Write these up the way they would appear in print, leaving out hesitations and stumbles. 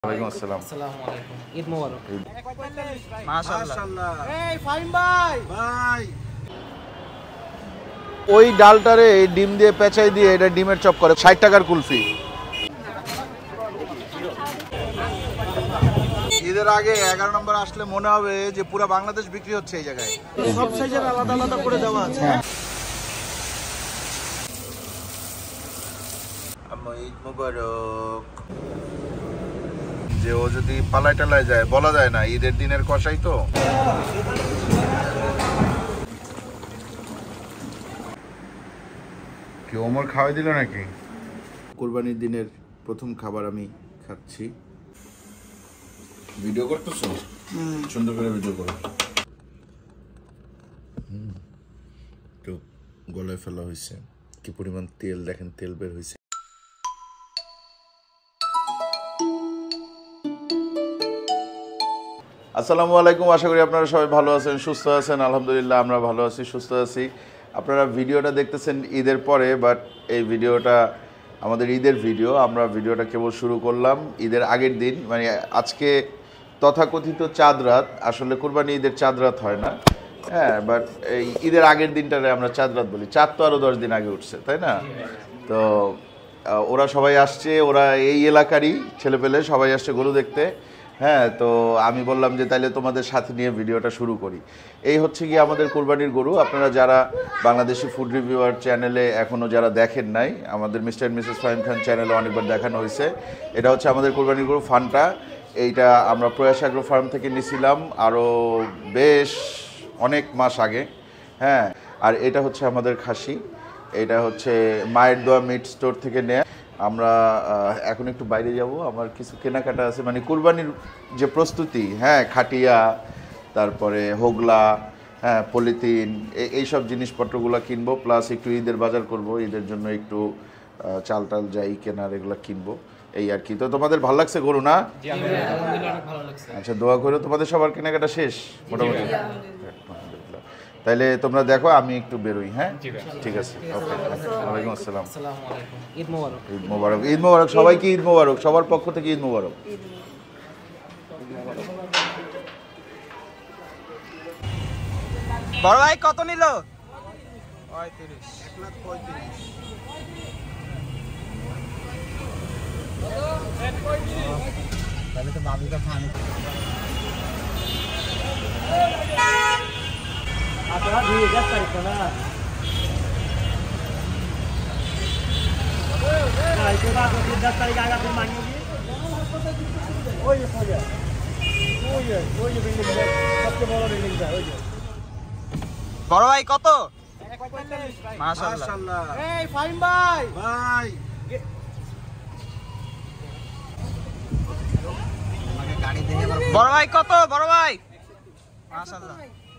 ওয়ালাইকুম আসসালাম। আসসালামু আলাইকুম। ঈদ মোবারক। মাশাআল্লাহ। এই ফাহিম ভাই ভাই ওই ডালটারে ডিম দিয়ে পেঁচাই দিয়ে এটা ডিমের চপ করে 60 টাকার কুলফি। ঈদের আগে 11 নম্বর আসলে মনে হবে যে পুরো বাংলাদেশ বিক্রি হচ্ছে এই জায়গায়। সব সাইজের আলাদা আলাদা করে দেওয়া আছে। ঈদ মোবারক। যে ও যদি পালায় টালায় যায় বলা যায় না, ঈদের দিনের কষাই তো। কি ওমর খাওয়াই দিল নাকি? কুরবানির দিনের প্রথম খাবার আমি খাচ্ছি। ভিডিও করতেছো? সুন্দর করে ভিডিও করো। একটু গলায় ফেলা হয়েছে, কি পরিমাণ তেল দেখেন, তেল বের হয়েছে। আসসালামু আলাইকুম, আশা করি আপনারা সবাই ভালো আছেন, সুস্থ আছেন। আলহামদুলিল্লাহ আমরা ভালো আছি, সুস্থ আছি। আপনারা ভিডিওটা দেখতেছেন ঈদের পরে, বাট এই ভিডিওটা আমাদের ঈদের ভিডিও। আমরা ভিডিওটা কেবল শুরু করলাম ঈদের আগের দিন, মানে আজকে তথাকথিত চাঁদ রাত। আসলে কুরবানি ঈদের চাঁদ রাত হয় না, হ্যাঁ, বাট এই ঈদের আগের দিনটারে আমরা চাঁদ রাত বলি। চাঁদ তো আরও 10 দিন আগে উঠছে, তাই না? তো ওরা সবাই আসছে, ওরা এই এলাকারই ছেলেপেলে সবাই আসছে গরু দেখতে। হ্যাঁ, তো আমি বললাম যে তাইলে তোমাদের সাথে নিয়ে ভিডিওটা শুরু করি। এই হচ্ছে কি আমাদের কুরবানির গরু। আপনারা যারা বাংলাদেশি ফুড রিভিউয়ার চ্যানেলে এখনও যারা দেখেন নাই, আমাদের Mr and Mrs Fahim Khan চ্যানেলে অনেকবার দেখানো হয়েছে। এটা হচ্ছে আমাদের কুরবানির গরু ফান্টা। এইটা আমরা প্রয়াস অ্যাগ্রো ফার্ম থেকে নিয়েছিলাম আরও বেশ অনেক মাস আগে, হ্যাঁ। আর এটা হচ্ছে আমাদের খাসি, এটা হচ্ছে মায়ের দোয়া মিট স্টোর থেকে নেয়া। আমরা এখন একটু বাইরে যাব, আমার কিছু কেনাকাটা আছে, মানে কুরবানির যে প্রস্তুতি, হ্যাঁ, খাটিয়া, তারপরে হোগলা, হ্যাঁ, পলিথিন, এইসব জিনিসপত্রগুলো কিনবো, প্লাস একটু ঈদের বাজার করব, ঈদের জন্য একটু চাল টাল যাই কেনার এগুলো কিনবো, এই আর কি। তো তোমাদের ভালো লাগছে গরু না? আচ্ছা, দোয়া করো। তোমাদের সবার কেনাকাটা শেষ মোটামুটি? তাইলে তোমরা দেখো, আমি একটু বেরোই। হ্যাঁ, ঠিক আছে, ওকে। ওয়ালাইকুম আসসালাম। আসসালামু আলাইকুম। ঈদ মোবারক। ঈদ মোবারক। ঈদ মোবারক সবাইকে, ঈদ মোবারক সবার পক্ষ থেকে, ঈদ মোবারক। বড় ভাই কত নিল? 1,35,00,000। তাহলে তো বাবুটা খান। আপনারা দিয়ে যাচ্ছেন তো না? বড় ভাই কত? মাশাআল্লাহ। এই ফাহিম ভাই ভাই বড় ভাই কত? বড় ভাই মাশাআল্লাহ।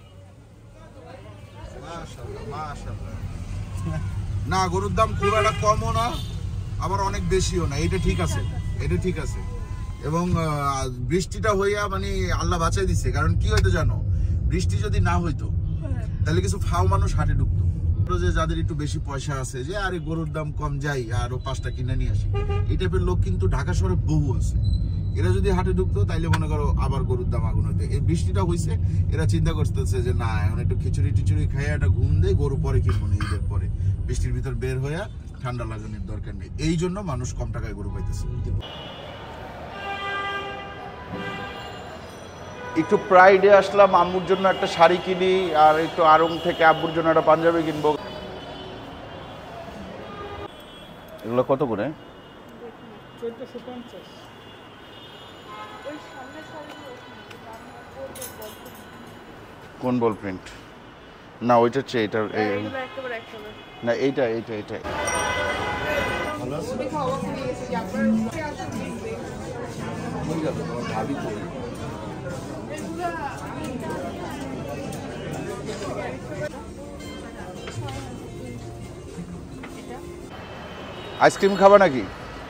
না, গরুর দাম খুব একটা কমও না, আবার অনেক বেশিও না। এটা ঠিক আছে, এটা ঠিক আছে। এবং বৃষ্টিটা হইয়া মানে আল্লাহ বাঁচাই দিচ্ছে। কারণ কি হইতো জানো, বৃষ্টি যদি না হইতো তাহলে কিছু ফাও মানুষ হাটে ঢুকতো, যে যাদের একটু বেশি পয়সা আছে, যে আরে গরুর দাম কম, যাই আরো 5টা কিনে নিয়ে আসি, এই টাইপের লোক কিন্তু ঢাকা শহরে বহু আছে। এরা যদি হাটে ঢুকতো তাইলে মনে করো আবার গরুর দাম আগুন হইতো। এই বৃষ্টিটা হয়েছে, এরা চিন্তা করতেছে যে না, এখন একটু খিচুড়ি টিচুড়ি খাইয়া একটা ঘুম দেয়, গরু পরে কিনবো না, ঈদের পরে বৃষ্টির ভিতর বের হইয়া ঠান্ডা লাগানোর দরকার নেই। এই জন্য মানুষ কম টাকায় গরু পাইতেছে। একটু প্রাইডে আসলাম, আম্মুর জন্য একটা শাড়ি কিনি, আর একটু আড়ং থেকে আব্বুর জন্য একটা পাঞ্জাবি কিনবো। এগুলো কত করে? 1450। কোন বল প্রিন্ট? না, ওইটার চেয়ে এটা, না এইটা এইটা এইটা ভালো আছে। ভাবি তো আইসক্রিম খাবা নাকি?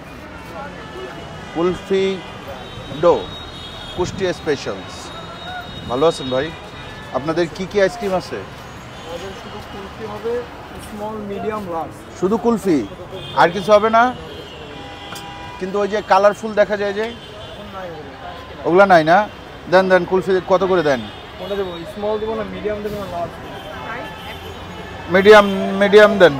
কুলফি ডো, কুষ্টিয়া স্পেশালস। ভালো আছেন ভাই? আপনাদের কি কি আইসক্রিম আছে? শুধু কুলফি হবে, স্মল, মিডিয়াম, লার্জ। শুধু কুলফি, আর কিছু হবে না? কিন্তু ওই যে কালারফুল দেখা যায় যে নাই ওগুলো। ওগুলা নাই না? দেন দেন কুলফি কত করে দেন? কোনটা দেবো? স্মল দেবো না মিডিয়াম দেবো না লার্জ? মিডিয়াম মিডিয়াম দেন।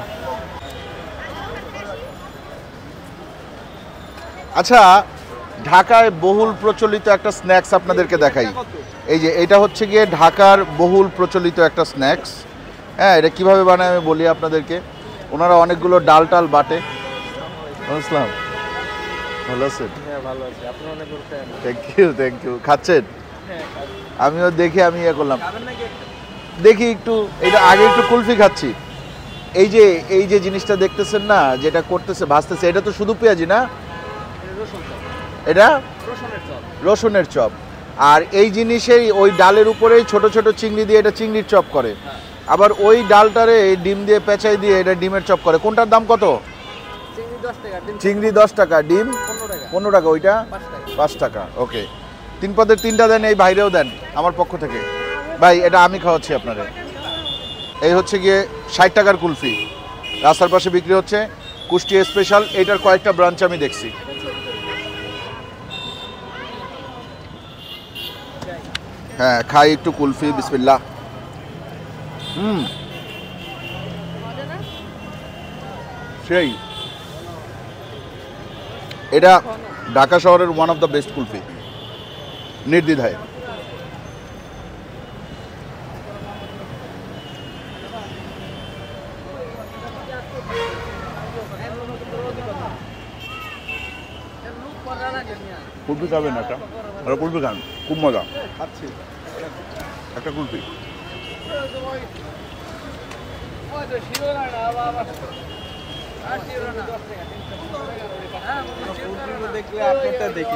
আচ্ছা, ঢাকায় বহুল প্রচলিত একটা স্ন্যাক্স আপনাদেরকে দেখাই। এই যে এটা হচ্ছে গিয়ে ঢাকার বহুল প্রচলিত একটা স্ন্যাক্স। হ্যাঁ, এটা কিভাবে বানায় আমি বলি আপনাদেরকে। ওনারা অনেকগুলো ডাল টাল বাটে। বুঝলাম, ভালো আছেন? হ্যাঁ ভালো আছে, আপনার অনেক বড় ফ্যান। Thank you. খাচ্ছেন? হ্যাঁ আমিও দেখে আমি ইয়ে করলাম, খাবেন নাকি একটা? দেখি একটু। এটা আগে একটু কুলফি খাচ্ছি। এই যে জিনিসটা দেখতেছেন না, যেটা করতেছে ভাজতেছে, এটা তো শুধু পেঁয়াজি না, এটা রসুন চপ। এটা রসুনের চপ। রসুনের চপ। আর এই জিনিসেই ওই ডালের উপরেই ছোট ছোট চিংড়ি দিয়ে এটা চিংড়ির চপ করে। আবার ওই ডালটারে ডিম দিয়ে পেঁচাই দিয়ে এটা ডিমের চপ করে। কোনটার দাম কত? চিংড়ি 10 টাকা, ডিম চিংড়ি 10 টাকা, ডিম 15 টাকা। 15 টাকা, ওইটা 5 টাকা। 5 টাকা। ওকে, 3 পদের 3টা দেন, এই বাইরেও দেন আমার পক্ষ থেকে। ভাই এটা আমি খাওয়াচ্ছি আপনারে। এই হচ্ছে গিয়ে 60 টাকার কুলফি, রাস্তার পাশে বিক্রি হচ্ছে, কুষ্টিয়া স্পেশাল। এইটার কয়েকটা ব্রাঞ্চ আমি দেখছি। হ্যাঁ, খাই একটু কুলফি, বিসমিল্লাহ। সেই এটা ঢাকা শহরের one of the best kulfi, নির্দ্বিধায়। কুলফি খাবেন একটা? আর কুলফি খান, খুব মজা। খাচ্ছি। একটা কুলফি। দেখলে আপনারটা দেখি।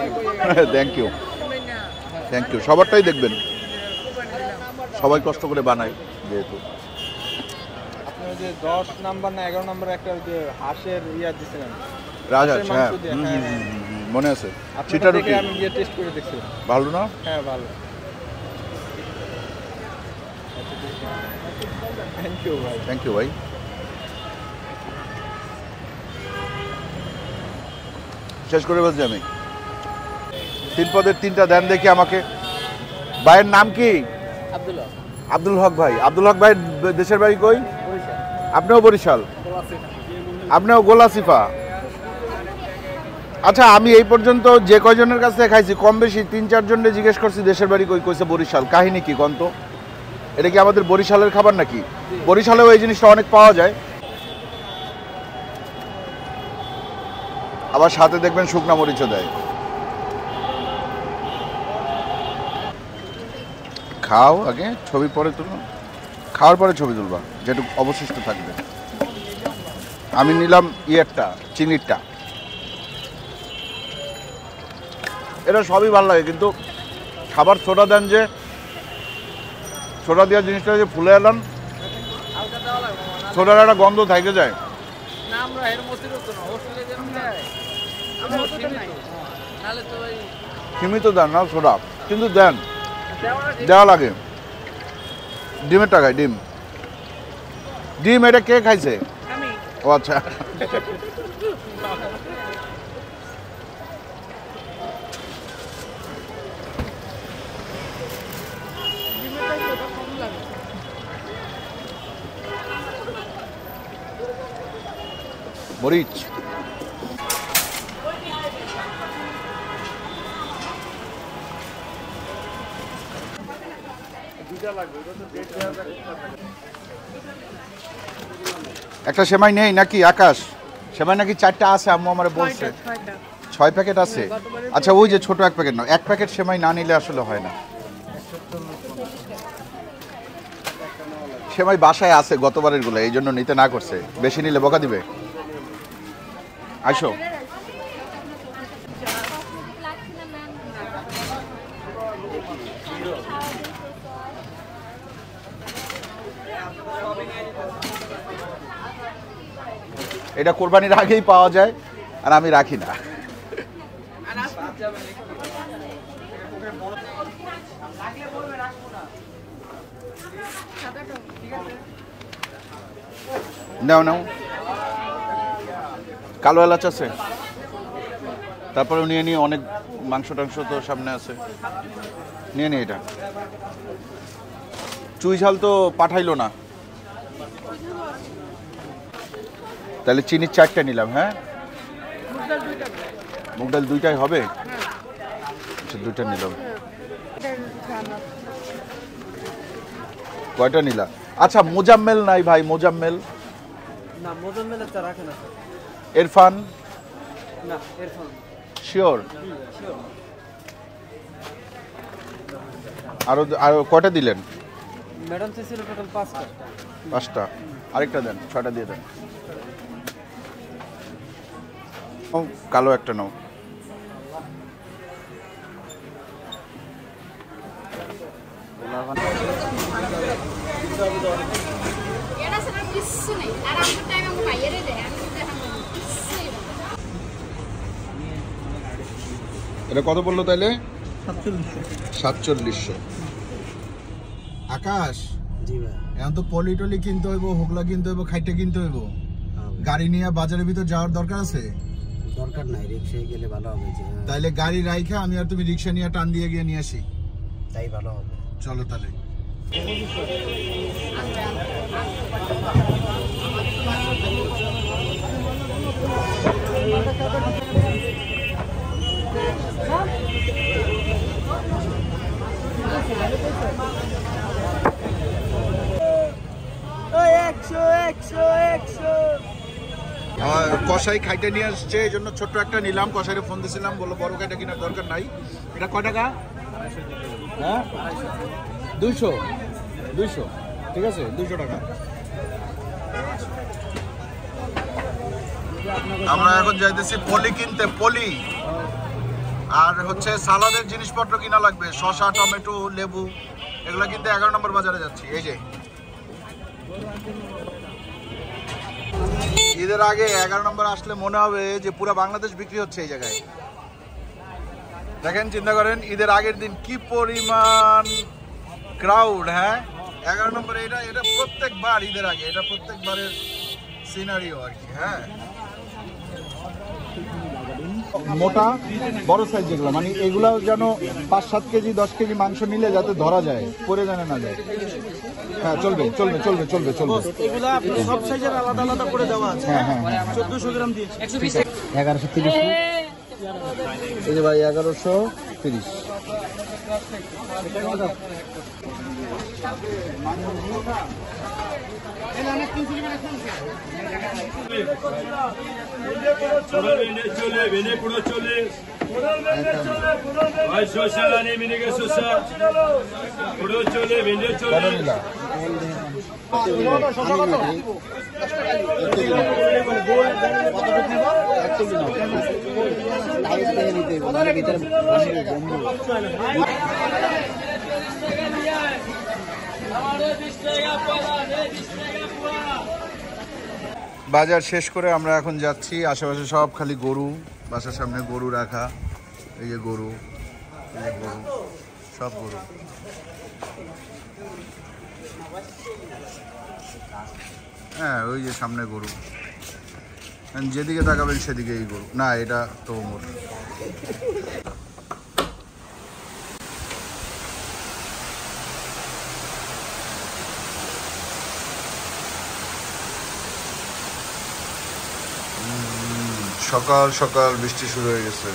Thank you. সবারটাই দেখবেন, সবাই কষ্ট করে বানায় যেহেতু। আপনি ওই যে 10 নাম্বার না 11 নাম্বার একটা ওই যে হাঁসের ইয়া দিছিলেন, রাজহাঁস, হাঁসের হ্যাঁ, মাংস দিয়ে, হ্যাঁ, মনে আছে। আপনারটা চিটা দেখে রুটি আমি গিয়ে টেস্ট করে দেখছি। ভালো না? হ্যাঁ ভালো। থ্যাংক ইউ ভাই। থ্যাংক ইউ ভাই। শেষ করে বলছি আমি। 3 পদের 3টা দেন দেখি আমাকে। ভাইয়ের নাম কি? আব্দুল্লাহ। আব্দুল হক ভাই। আব্দুল হক ভাই দেশের বাড়ি কই? বরিশাল। আপনিও বরিশাল? আপনিও গোলাসিফা? আচ্ছা, আমি এই পর্যন্ত যে কয়জনের কাছ থেকে খাইছি কম বেশি 3-4 জনের জিজ্ঞেস করছি দেশের বাড়ি কই, কইছে বরিশাল। কাহিনী কি কন্ত? এটা কি আমাদের বরিশালের খাবার নাকি? বরিশালেও এই জিনিসটা অনেক পাওয়া যায়। আবার সাথে দেখবেন শুকনা মরিচও দেয়। খাও আগে, ছবি পরে তুলো। খাওয়ার পরে ছবি তুলবা, যেটুকু অবশিষ্ট থাকবে। আমি নিলাম ইয়েরটা, চিংড়িরটা। এটা সবই ভালো লাগে, কিন্তু খাবার সোডা দেন যে, সোডা দেওয়ার জিনিসটা যে ফুলে এলাম, সোডার একটা গন্ধ থেকে যায়। না আমরা এর মধ্যে তো না হোস্টেলে যেমন দেয় আমরা হোস্টেলে নাই নালে তো ওই সীমিত দেন না সোডা, কিন্তু দেন, দেওয়া লাগে। ডিমের টাকায় ডিম। ডিম এটা কে খাইছে? আমি। ও আচ্ছা। মরিচ। একটা সেমাই নেই নাকি আকাশ? সেমাই নাকি 4টা আছে, আম্মু আমারে বলছে। 6 প্যাকেট আছে? আচ্ছা, ওই যে ছোট 1 প্যাকেট নাও। 1 প্যাকেট সেমাই না নিলে আসলে হয় না। সেমাই বাসায় আছে গতবারের গুলো, এই জন্য নিতে না করছে। বেশি নিলে বকা দিবে। আসো। এটা কোরবানির আগেই পাওয়া যায়, আর আমি রাখি না। নাও নাও। কালো এলাচ আছে? তারপরে নিয়ে নিয়ে অনেক মাংস টাংস তো সামনে আছে, নিয়ে নি এটা। চুই ঝাল তো পাঠাইলো না, তাহলে চিনির 4টা নিলাম। হ্যাঁ, মুগ ডাল 2টাই হবে, আচ্ছা 2টা নিলাম। কয়টা নিলা? আচ্ছা মোজাম্মেল নাই ভাই, মোজাম্মেল না, মোজাম্মেলের চা রাখে না। ইরফান না, ইরফান শিওর। শিওর। আরো কয়টা দিলেন? ম্যাডাম চেয়েছিল টোটাল 5টা। 5টা, আরেকটা দেন, 6টা দিয়ে দেন। ও কালো একটা নাও। এটা কত বললো তাইলে? 4700। আকাশ, জি ভাই। এখন তো পলিটলি কিনতে হইব, হোগলা কিনতে হইব, খাইটে কিনতে হইব। গাড়ি নিয়ে বাজারের ভিতর যাওয়ার দরকার আছে? দরকার নাই, রিকশায় গেলে ভালো হবে। তাইলে গাড়ি রাইখা আমি আর তুমি রিক্সা নিয়ে টান দিয়ে গিয়ে নিয়ে আসি, তাই ভালো হবে। চলো তাহলে। কষাই খাইতে নিয়ে আসছে, এই জন্য ছোট্ট একটা নিলাম। কষাইরে ফোন দিয়েছিলাম, বললো বড় খাইটা কেনার দরকার নাই। এটা কয় টাকা? হ্যাঁ 200, ঠিক আছে 200 টাকা। আমরা এখন যাইতেছি পলি কিনতে, পলি। আর হচ্ছে সালাদের জিনিসপত্র কিনা লাগবে, শসা, টমেটো, লেবু, এগুলো কিনতে 11 নম্বর বাজারে যাচ্ছি। এই যে ঈদের আগে 11 নম্বর আসলে মনে হবে যে পুরো বাংলাদেশ বিক্রি হচ্ছে এই জায়গায়। দেখেন, চিন্তা করেন ঈদের আগের দিন কি পরিমাণ ক্রাউড। হ্যাঁ 11 নম্বরে এটা প্রত্যেকবার ঈদের আগে, এটা প্রত্যেকবারের সিনারিও আর কি। হ্যাঁ মোটা বড় সাইজ যেগুলো, মানে এগুলো যেন 5-7 কেজি 10 কেজি মাংস নিলে যাতে ধরা যায়, পরে জানে না যায়। হ্যাঁ চলবে চলবে চলবে চলবে চলবে। এগুলা সব সাইজের আলাদা আলাদা করে দেওয়া আছে। হ্যাঁ হ্যাঁ 1400 গ্রাম দিয়েছি। 1130। এই যে ভাই 1130। বাজার শেষ করে আমরা এখন যাচ্ছি, আশেপাশে সব খালি গরু, বাসার সামনে গরু রাখা। এই যে গরু, এই যে গরু, সব গরু। হ্যাঁ ওই যে সামনে গরু, যেদিকে তাকাবেন সেদিকেই গরু। না এটা তো মোর। সকাল সকাল বৃষ্টি শুরু হয়ে গেছে।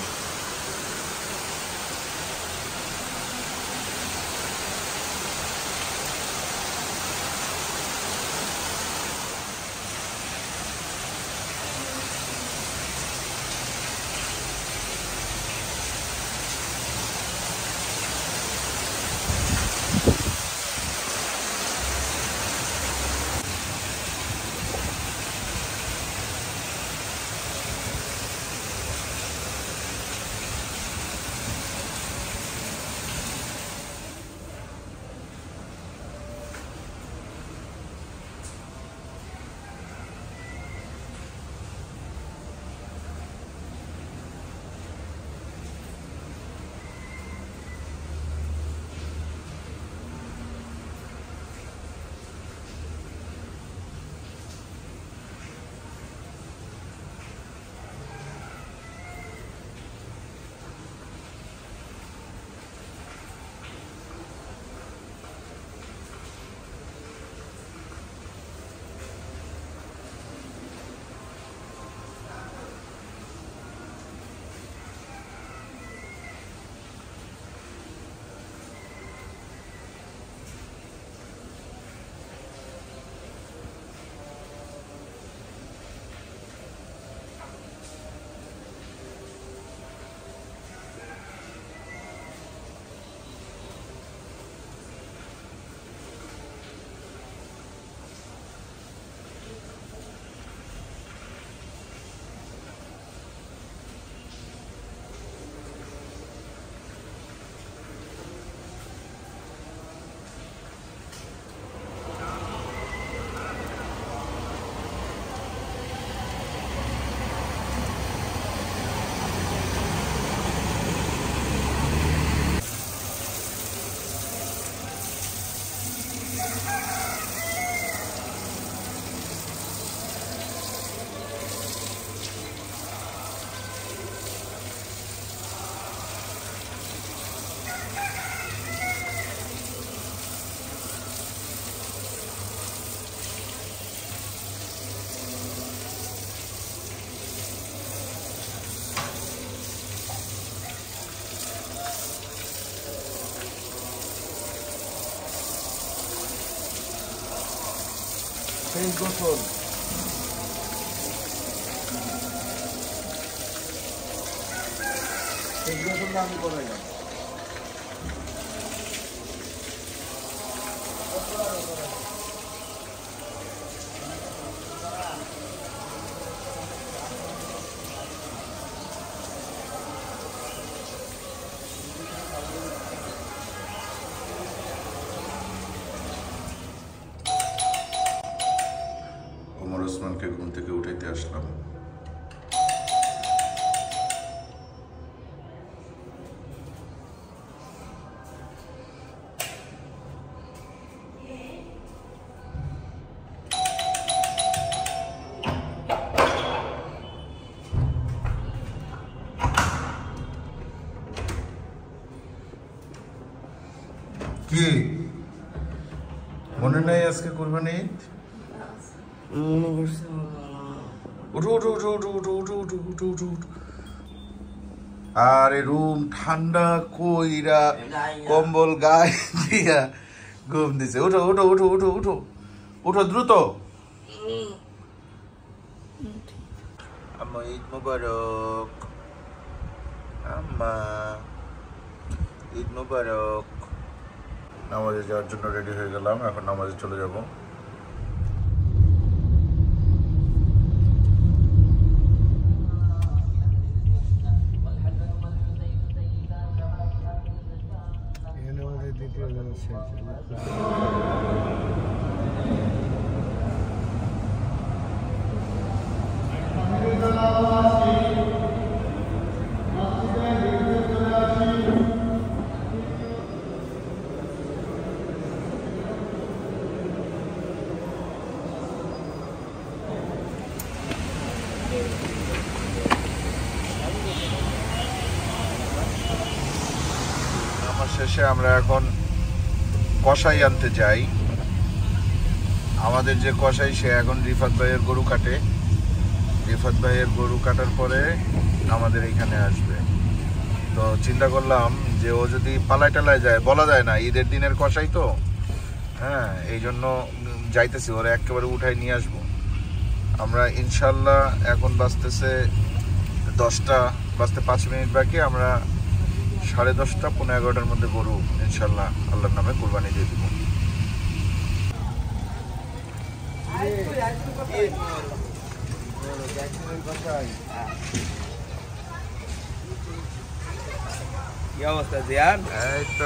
শেষ গোসল। শেষ গোসলটা আমি করাইলাম। ওমর ওসমানকে ঘুম থেকে উঠাইতে আসলাম। কি মনে নাই আজকে কোরবানি ঈদ? আরে রুম ঠান্ডা কইরা কম্বল গায়ে দিয়া ঘুম দিছে। উঠো উঠো উঠো উঠো উঠো উঠো দ্রুত। আম্মা ঈদ মুবারক, আম্মা ঈদ মুবারক। নামাজে যাওয়ার জন্য রেডি হয়ে গেলাম, এখন নামাজে চলে যাব। শেষে আমরা এখন কষাই আনতে যাই। আমাদের যে কষাই সে এখন রিফাত ভাইয়ের গরু কাটে। রিফাত ভাইয়ের গরু কাটার পরে আমাদের এখানে আসবে। তো চিন্তা করলাম যে ও যদি পালায় টালায় যায়, বলা যায় না, ঈদের দিনের কষাই তো, হ্যাঁ, এই জন্য যাইতেছি, ওরা একেবারে উঠাই নিয়ে আসবো আমরা ইনশাল্লাহ। এখন বাজতেছে 10টা বাজতে 5 মিনিট বাকি। আমরা 10:30 পৌনে 11টার মধ্যে গরু ইনশাল্লাহ আল্লাহর নামে কুরবানি দিয়ে দিব। কি অবস্থা জিয়ান? এই তো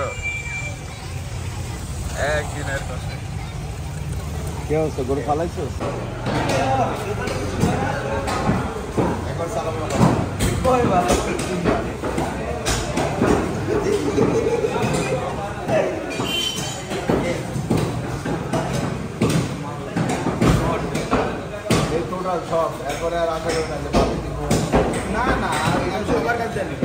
একদিনের কথা। কি অবস্থা, গরু ফালাইছো? একবার সালাম সব এরপরে আর আশা করি না যে ভাবি দিব। না না, আমি সবার কাছে জানি।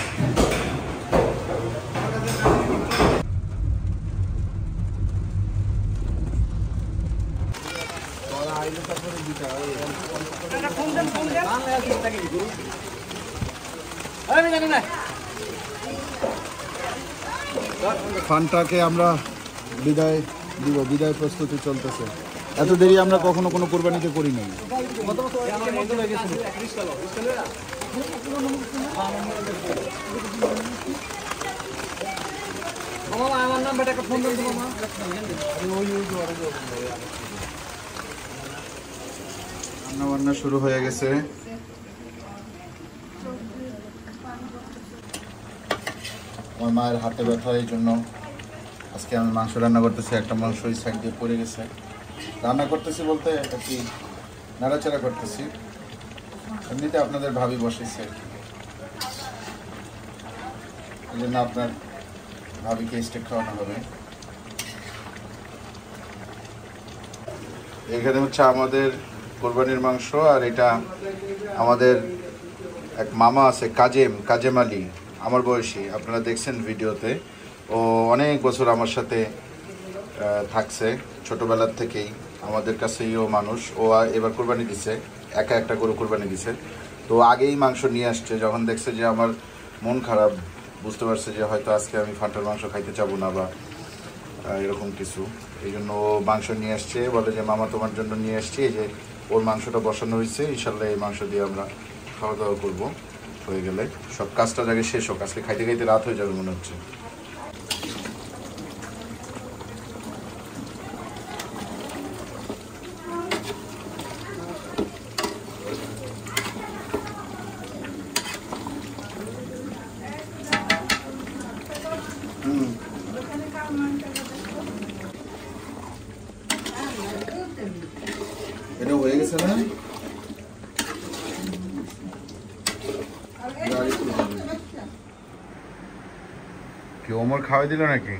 ফানটাকে আমরা বিদায় দিব, বিদায় প্রস্তুতি চলতেছে। এত দেরি আমরা কখনো কোনো কোরবানিতে করি নাই। রান্না বান্না শুরু হয়ে গেছে। আমার মায়ের হাতে ব্যথা, এই জন্য আজকে আমি মাংস রান্না করতেছি। একটা মাংস ওই সাইড দিয়ে পড়ে গেছে। রান্না করতেছি বলতে আর কি নাড়াচাড়া করতেছি। এমনিতে আপনাদের ভাবি বসেছে আর কি, এই জন্য আপনার ভাবিকে স্টেক খাওয়ানো হবে। এখানে হচ্ছে আমাদের কোরবানির মাংস, আর এটা আমাদের এক মামা আছে কাজেম আলী, আমার বয়সী, আপনারা দেখছেন ভিডিওতে। ও অনেক বছর আমার সাথে থাকছে, ছোটবেলার থেকেই আমাদের কাছেই ও মানুষ। ও এবার কোরবানি দিছে, একা একটা গরু কোরবানি দিছে। তো আগেই মাংস নিয়ে আসছে। যখন দেখছে যে আমার মন খারাপ, বুঝতে পারছে যে হয়তো আজকে আমি ফান্টার মাংস খাইতে চাবো না বা এরকম কিছু। এই জন্য ও মাংস নিয়ে আসছে, বলে যে মামা তোমার জন্য নিয়ে আসছি। এই যে ওর মাংসটা বসানো হয়েছে, ইনশাল্লাহ এই মাংস দিয়ে আমরা খাওয়া দাওয়া করবো। হয়ে গেলে সব কাজটা আগে শেষ হোক, আজকে খাইতে খাইতে রাত হয়ে যাবে মনে হচ্ছে। এটা হয়ে গেছে না? কি ওমর খাওয়াই দিল নাকি?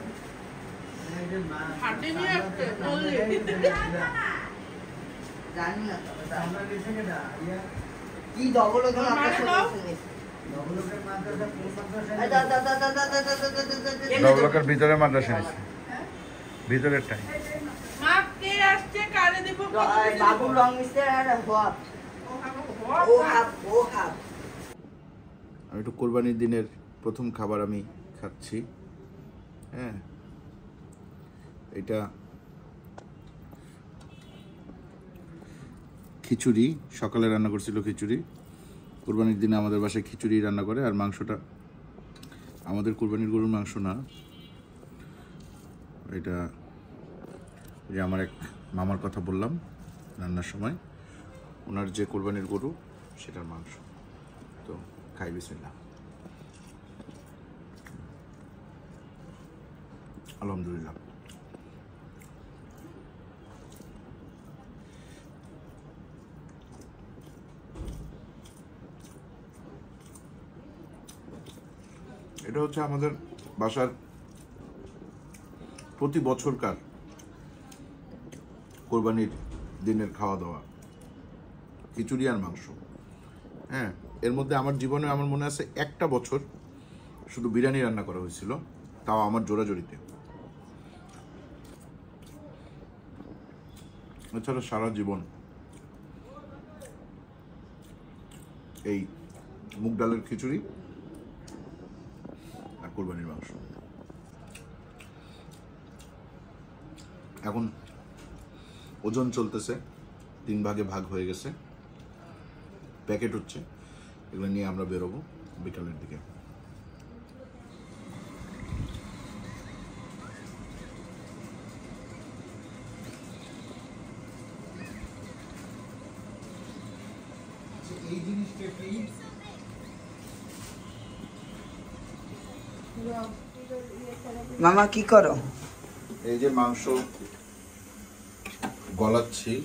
ডবলকের ভিতরে মাদ্রাসা নিছে, ভিতরেরটা। আমি একটু কোরবানির দিনের প্রথম খাবার আমি খাচ্ছি। হ্যাঁ, এটা খিচুড়ি, সকালে রান্না করছিল খিচুড়ি। কোরবানির দিনে আমাদের বাসায় খিচুড়ি রান্না করে। আর মাংসটা আমাদের কোরবানির গরুর মাংস না, এটা যে আমার এক মামার কথা বললাম রান্নার সময়, ওনার যে কোরবানির গরু সেটার মাংস। তো খাই, বিসমিল্লাহ। আলহামদুলিল্লাহ। এটা হচ্ছে আমাদের বাসার প্রতি বছরকার কোরবানির দিনের খাওয়া দাওয়া, খিচুড়ি আর মাংস। হ্যাঁ, এর মধ্যে আমার জীবনে আমার মনে আছে একটা বছর শুধু বিরিয়ানি রান্না করা হয়েছিল, তাও আমার জোরাজোরিতে। এছাড়া সারা জীবন এই মুগ ডালের খিচুড়ি আর কোরবানির মাংস। এখন ওজন চলতেছে, 3 ভাগে ভাগ হয়ে গেছে, প্যাকেট হচ্ছে। এগুলো নিয়ে আমরা বেরোবো বিকালের দিকে। মামা কি করো? এই যে মাংস গলাচ্ছি।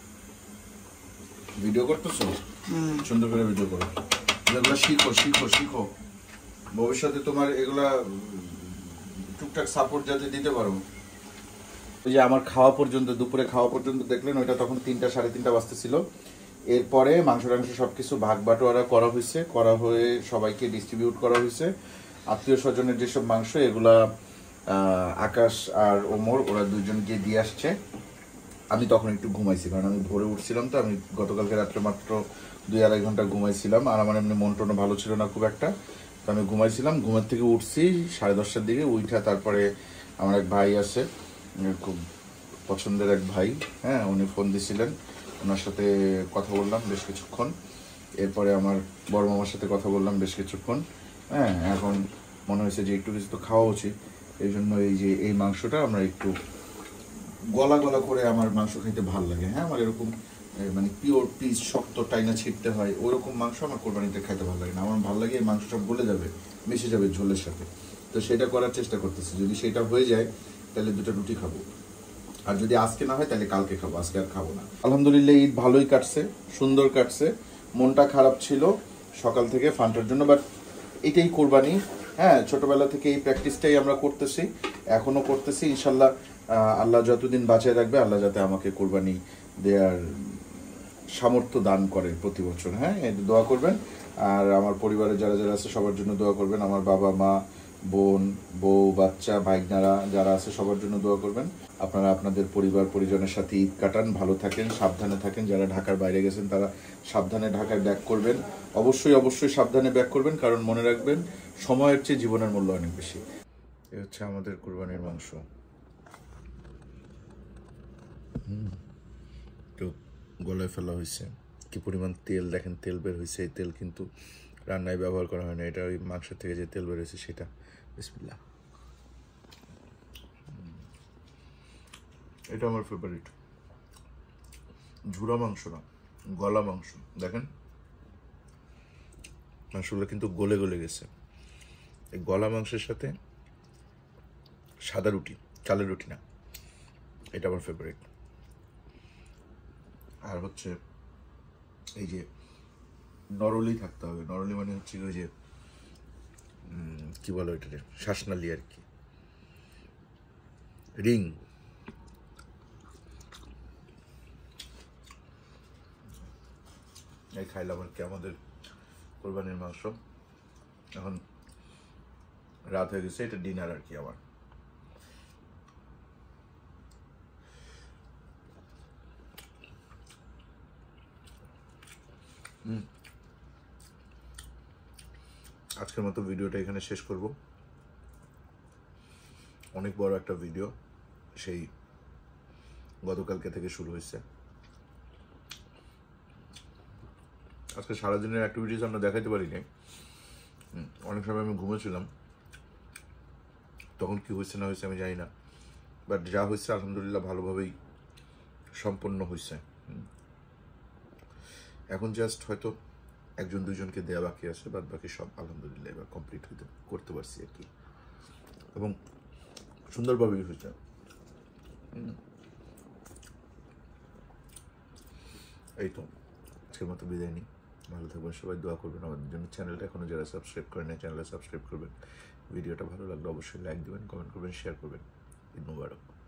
ভিডিও করতেছো? সুন্দর করে ভিডিও করো। এগুলো শিখো শিখো শিখো, ভবিষ্যতে তোমার এগুলা টুকটাক সাপোর্ট যাতে দিতে পারো। ওই যে আমার খাওয়া পর্যন্ত, দুপুরে খাওয়া পর্যন্ত দেখলেন, ওইটা তখন 3টা 3:30 বাজতেছিল। এরপরে মাংস টাংস সবকিছু ভাগ বাটোয়ারা করা হয়েছে, করা হয়ে সবাইকে ডিস্ট্রিবিউট করা হয়েছে। আত্মীয় স্বজনের যেসব মাংস, এগুলা আকাশ আর ওমর ওরা দুইজন গিয়ে দিয়ে আসছে। আমি তখন একটু ঘুমাইছি, কারণ আমি ভোরে উঠছিলাম। তো আমি গতকালকে রাত্রে মাত্র 2-2.5 ঘন্টা ঘুমাইছিলাম, আর আমার এমনি মন টনও ভালো ছিল না খুব একটা। তো আমি ঘুমাইছিলাম, ঘুমের থেকে উঠছি 10:30টার দিকে। উঠা তারপরে আমার এক ভাই আছে, খুব পছন্দের এক ভাই, হ্যাঁ, উনি ফোন দিছিলেন, ওনার সাথে কথা বললাম বেশ কিছুক্ষণ। এরপরে আমার বড় মামার সাথে কথা বললাম বেশ কিছুক্ষণ। হ্যাঁ, এখন মনে হয়েছে যে একটু কিছু তো খাওয়া উচিত। এই জন্য এই যে এই মাংসটা আমরা একটু গলা গলা করে, আমার মাংস খাইতে ভালো লাগে। হ্যাঁ, আমার এরকম মানে পিওর পিস শক্ত টাইনা ছিটতে হয়, ওরকম মাংস আমার কোরবানিতে খাইতে ভালো লাগে না। আমার ভালো লাগে এই মাংসটা গলে যাবে, মিশে যাবে ঝোলের সাথে। তো সেটা করার চেষ্টা করতেছি। যদি সেটা হয়ে যায় তাহলে 2টা রুটি খাবো, আর যদি আজকে না হয় তাহলে কালকে খাবো, আজকে আর খাবো না। আলহামদুলিল্লাহ, ঈদ ভালোই কাটছে, সুন্দর কাটছে। মনটা খারাপ ছিল সকাল থেকে ফান্টার জন্য, বাট এটাই কোরবানি। হ্যাঁ, ছোটবেলা থেকে এই প্র্যাকটিসটাই আমরা করতেছি, এখনো করতেছি। ইনশাল্লাহ আল্লাহ যতদিন বাঁচায় রাখবে, আল্লাহ যাতে আমাকে কোরবানি দেওয়ার সামর্থ্য দান করে প্রতি বছর। হ্যাঁ, এটা দোয়া করবেন। আর আমার পরিবারে যারা যারা আছে সবার জন্য দোয়া করবেন। আমার বাবা মা, বোন, বউ, বাচ্চা, ভাইগনারা যারা আছে সবার জন্য দোয়া করবেন। আপনারা আপনাদের পরিবার পরিজনের সাথে ঈদ কাটান, ভালো থাকেন, সাবধানে থাকেন। যারা ঢাকার বাইরে গেছেন তারা সাবধানে ঢাকায় ব্যাক করবেন। অবশ্যই অবশ্যই সাবধানে ব্যাক করবেন, কারণ মনে রাখবেন সময়ের চেয়ে জীবনের মূল্য অনেক বেশি। এ হচ্ছে আমাদের কুরবানির মাংস। একটু গলায় ফেলা হয়েছে, কি পরিমাণ তেল দেখেন, তেল বের হয়েছে। এই তেল কিন্তু রান্নায় ব্যবহার করা হয় না, এটা ওই মাংসের থেকে যে তেল বের হয়েছে সেটা। বিসমিল্লাহ। এটা আমার ফেভারিট। ঝুরা মাংস না, গলা মাংস। দেখেন মাংসগুলো কিন্তু গলে গলে গেছে। এই গলা মাংসের সাথে সাদা রুটি, চালের রুটি না, এটা আমার ফেভারিট। আর হচ্ছে এই যে নরলি থাকতে হবে। নরলি মানে হচ্ছে ওই যে কি বলে ওইটারে, শ্বাসনালী আর কি, রিং। এই খাইলাম আর কি আমাদের কোরবানির মাংস। এখন রাত হয়ে গেছে, এটা ডিনার আর কি আমার। আজকের মতো ভিডিওটা এখানে শেষ করব। অনেক বড় একটা ভিডিও, সেই গতকালকে থেকে শুরু হয়েছে। আজকে সারাদিনের অ্যাক্টিভিটিস আমরা দেখাইতে পারিনি, অনেক সময় আমি ঘুমেছিলাম, তখন কি হয়েছে না হয়েছে আমি জানি না, বাট যা হয়েছে আলহামদুলিল্লাহ ভালোভাবেই সম্পন্ন হয়েছে। এখন জাস্ট হয়তো একজন দুজনকে দেয়া বাকি আছে, বাদ বাকি সব আলহামদুলিল্লাহ এবার কমপ্লিট করতে পারছি আর কি, এবং সুন্দরভাবেই হয়েছে। এই তো আজকের মতো বিদায় নিই। ভালো থাকবেন সবাই, দোয়া করবেন আমাদের জন্য। চ্যানেলটা এখনো যারা সাবস্ক্রাইব করেন না, চ্যানেলটা সাবস্ক্রাইব করবেন। ভিডিওটা ভালো লাগলে অবশ্যই লাইক দেবেন, কমেন্ট করবেন, শেয়ার করবেন। ঈদ মুবারক।